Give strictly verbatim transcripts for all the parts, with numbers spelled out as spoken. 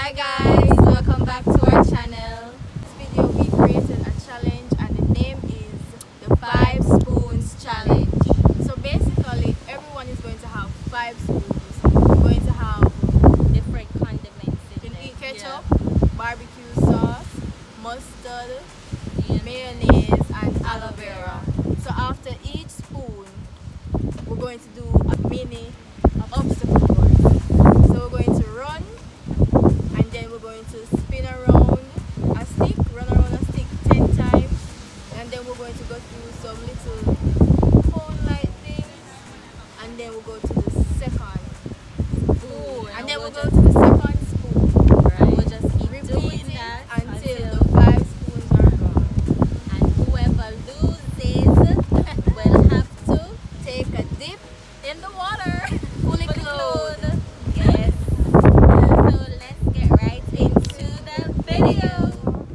Hi guys, welcome back to our channel. This video we created a challenge and the name is the five spoons challenge. So basically everyone is going to have five spoons. We're going to have different condiments. you can eat ketchup, yeah. barbecue sauce, mustard, yeah. mayonnaise and aloe vera. So after each spoon we're going to do a mini obstacle course. So we're going to run and then we're going to spin around a stick, run around a stick ten times, and then we're going to go through some little cone-like things, and then we'll go to the second spoon, and, and then we'll go to the second spoon. Right. We'll just keep repeat doing it that until, until the five spoons are gone. And whoever loses will have to take a dip in the water, fully clothed. Yes. So let's get right into the video.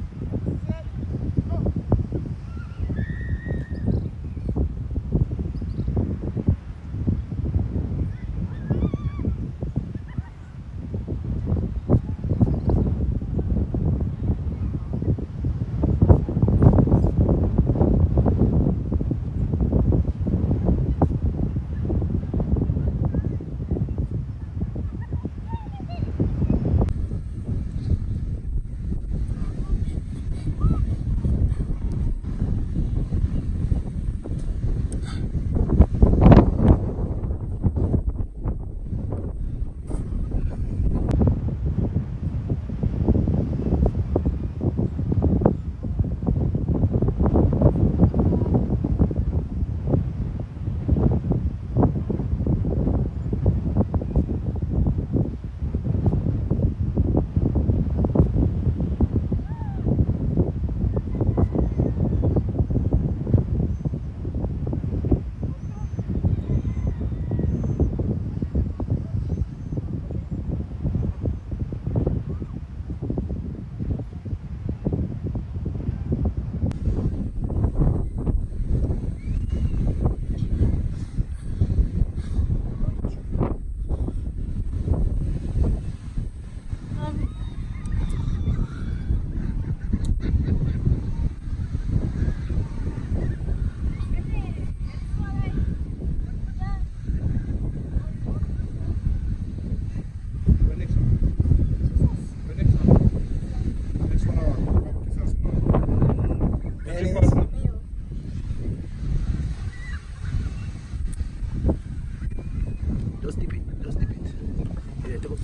Just dip it, just dip it. Yeah, just.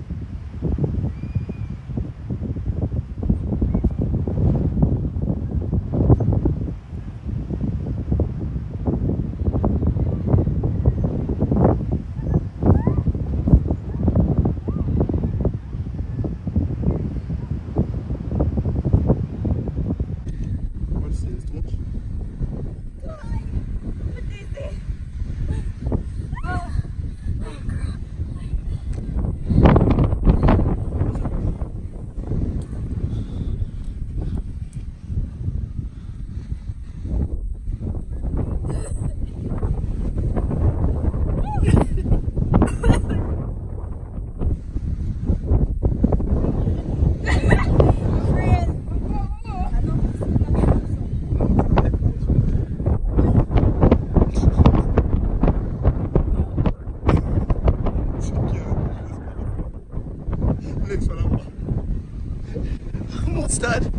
What's this? Too much? Mustard.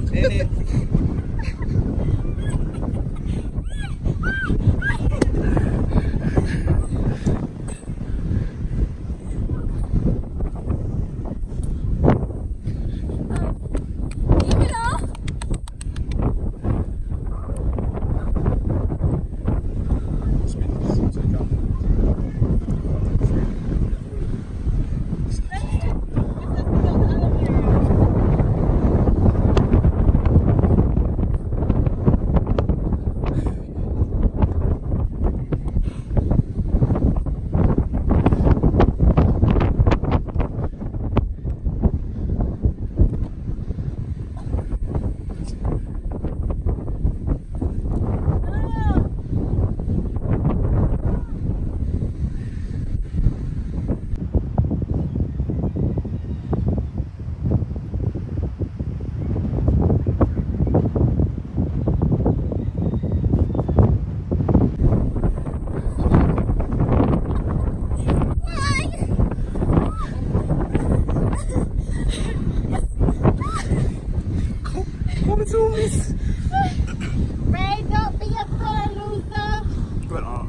In it. Give it up. What is all this? Ray, don't be a sore loser. But, uh,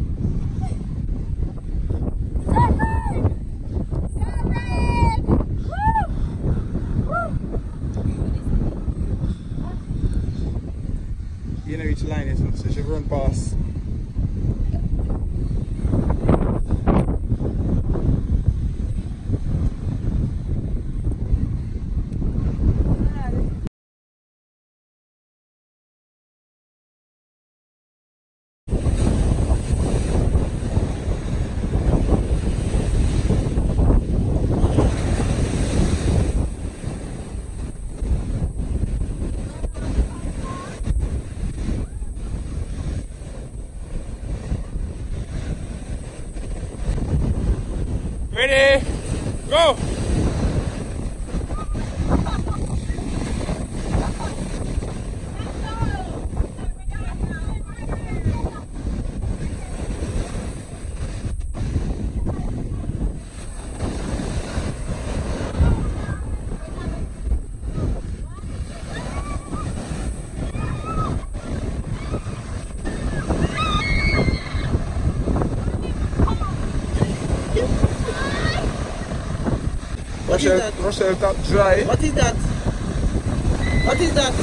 you know which line it is, so she run past. Ready? Go! What is that? Russell got dry. What is that? What is that?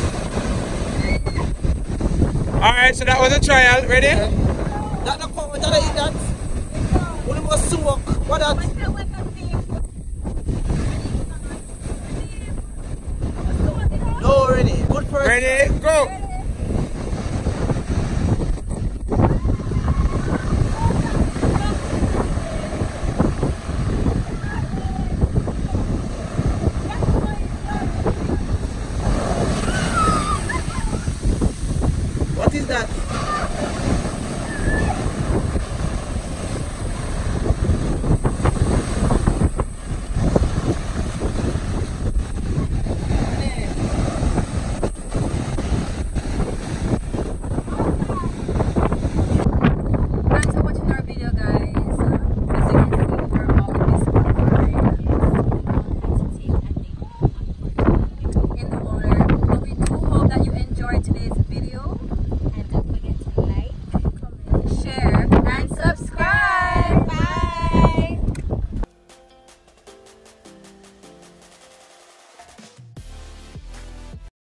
Alright, so that was a trial. Ready? That the comment that I eat that? What was smoke? What that? No, ready. Good person. Ready? Go!